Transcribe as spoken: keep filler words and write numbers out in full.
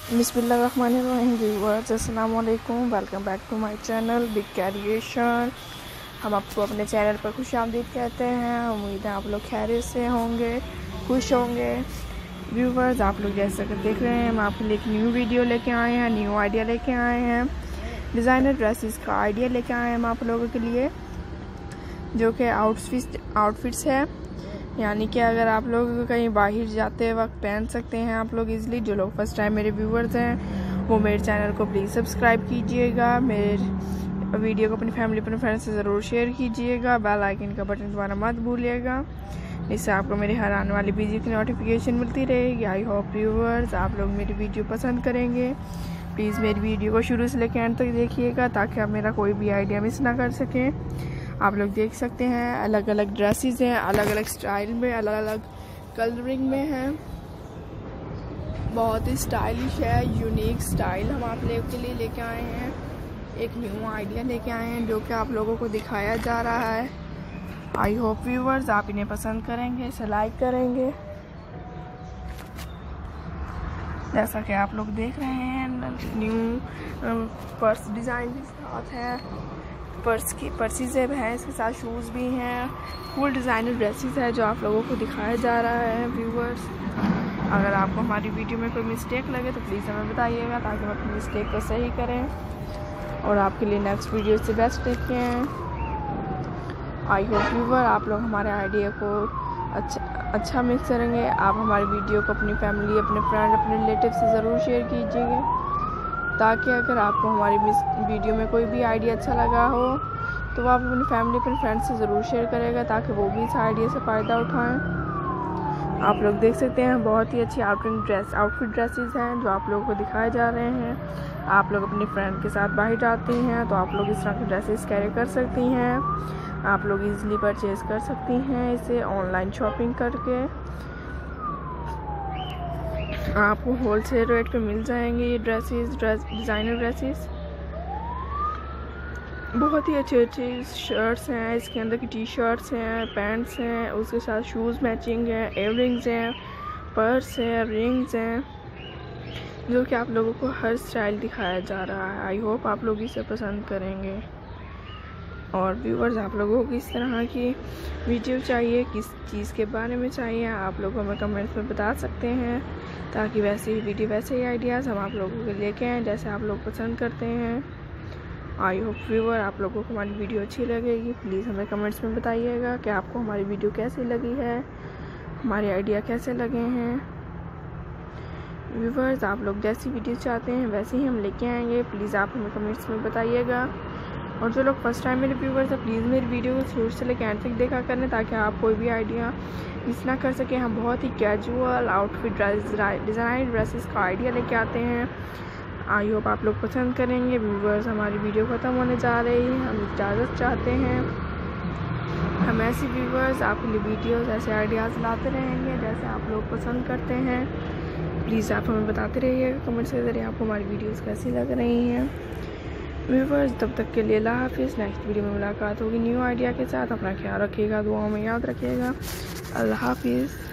बिस्मिल्लाहिर्रहमानिर्रहीम व्यूअर्स, अस्सलाम वालेकुम। Welcome back to my channel big creation. हम आपको अपने चैनल पर खुश आमदीद कहते हैं। उम्मीद है आप लोग खैरियत से होंगे, खुश होंगे। व्यूअर्स, आप लोग जैसा कि देख रहे हैं, हम आपके लिए एक न्यू वीडियो लेके आए हैं, न्यू आइडिया लेके आए हैं। डिज़ाइनर ड्रेसेस का आइडिया लेके आए हैं हम आप लोगों के लिए, जो कि आउटफिट आउटफिट्स है, यानी कि अगर आप लोग कहीं बाहर जाते वक्त पहन सकते हैं आप लोग इजीली। जो लोग फर्स्ट टाइम मेरे व्यूअर्स हैं वो मेरे चैनल को प्लीज़ सब्सक्राइब कीजिएगा, मेरे वीडियो को अपनी फैमिली अपने फ्रेंड्स से ज़रूर शेयर कीजिएगा, बेल आइकन का बटन दबाना मत भूलिएगा, इससे आपको मेरे हर आने वाली वीडियो की नोटिफिकेशन मिलती रहेगी। आई होप व्यूअर्स आप लोग मेरी वीडियो पसंद करेंगे। प्लीज़ मेरी वीडियो को शुरू से लेकर एंड तक देखिएगा ताकि आप मेरा कोई भी आइडिया मिस ना कर सकें। आप लोग देख सकते हैं अलग अलग ड्रेसेस हैं, अलग अलग स्टाइल में, अलग अलग कलरिंग में हैं। बहुत ही स्टाइलिश है, यूनिक स्टाइल हम आप लोगों के लिए लेके आए हैं। एक न्यू आइडिया लेके आए हैं जो कि आप लोगों को दिखाया जा रहा है। आई होप व्यूअर्स आप इन्हें पसंद करेंगे, इसे लाइक करेंगे। जैसा कि आप लोग देख रहे हैं, न्यू पर्स डिज़ाइन के साथ है, पर्स की पर्सीज हैं, इसके साथ शूज़ भी हैं। फुल डिज़ाइनर ड्रेसेस है जो आप लोगों को दिखाया जा रहा है। व्यूअर्स, अगर आपको हमारी वीडियो में कोई मिस्टेक लगे तो प्लीज़ हमें बताइएगा ताकि हम अपनी मिस्टेक को सही करें और आपके लिए नेक्स्ट वीडियो से बेस्ट लेके आएँ। आई होप व्यूअर आप लोग हमारे आइडिया को अच्छा अच्छा मिस करेंगे। आप हमारी वीडियो को अपनी फैमिली, अपने फ्रेंड, अपने रिलेटिव से ज़रूर शेयर कीजिएगा ताकि अगर आपको हमारी वीडियो में कोई भी आइडिया अच्छा लगा हो तो वो आप अपनी फैमिली, अपने फ्रेंड्स से ज़रूर शेयर करेगा ताकि वो भी इस आइडिया से फ़ायदा उठाएं। आप लोग देख सकते हैं बहुत ही अच्छी आउटफिट ड्रेस आउटफिट ड्रेसेस हैं जो आप लोगों को दिखाए जा रहे हैं। आप लोग अपने फ्रेंड के साथ बाहर जाती हैं तो आप लोग इस तरह के ड्रेसेस कैरी कर सकती हैं। आप लोग ईज़िली परचेज़ कर सकती हैं इसे ऑनलाइन शॉपिंग करके। आपको होलसेल रेट पे मिल जाएंगे ये ड्रेसेस, ड्रेस डिज़ाइनर ड्रेसेस। बहुत ही अच्छे अच्छे शर्ट्स हैं, इसके अंदर की टी शर्ट्स हैं, पैंट्स हैं, उसके साथ शूज़ मैचिंग हैं, इयररिंग्स हैं, पर्स है, रिंग्स हैं, जो कि आप लोगों को हर स्टाइल दिखाया जा रहा है। आई होप आप लोग इसे पसंद करेंगे। और व्यूअर्स, आप लोगों को किस तरह की वीडियो चाहिए, किस चीज़ के बारे में चाहिए, आप लोग हमें कमेंट्स में बता सकते हैं ताकि वैसे ही वीडियो, वैसे ही आइडियाज़ हम आप लोगों को लेके आएँ जैसे आप लोग पसंद करते हैं। आई होप व्यूअर आप लोगों को हमारी वीडियो अच्छी लगेगी। प्लीज़ हमें कमेंट्स में बताइएगा कि आपको हमारी वीडियो कैसी लगी है, हमारे आइडिया कैसे लगे हैं। व्यूअर्स, आप लोग जैसी वीडियो चाहते हैं वैसे ही हम लेके आएंगे। प्लीज़ आप हमें कमेंट्स में बताइएगा। और जो लोग फर्स्ट टाइम मेरे व्यूअर्स हैं प्लीज़ मेरी वीडियो को शुरू से लेकर एंड तक देखा करें ताकि आप कोई भी आइडिया मिस ना कर सकें। हम बहुत ही कैजुअल आउटफिट डिज़ाइन ड्रेसेस का आइडिया लेके आते हैं। आई होप आप लोग पसंद करेंगे। व्यूअर्स, हमारी वीडियो ख़त्म होने जा रही है, हम इजाज़त चाहते हैं। हम ऐसी व्यूअर्स आपके लिए वीडियोस, ऐसे आइडियाज़ लाते रहेंगे जैसे आप लोग पसंद करते हैं। प्लीज़ आप हमें बताते रहिएगा कमेंट्स के ज़रिए आपको हमारी वीडियोस कैसी लग रही हैं। व्यूअर्स, तब तक के लिए अल्लाह हाफिज़। नेक्स्ट वीडियो में मुलाकात होगी न्यू आइडिया के साथ। अपना ख्याल रखिएगा, दुआओं में याद रखिएगा। अल्लाह हाफिज़।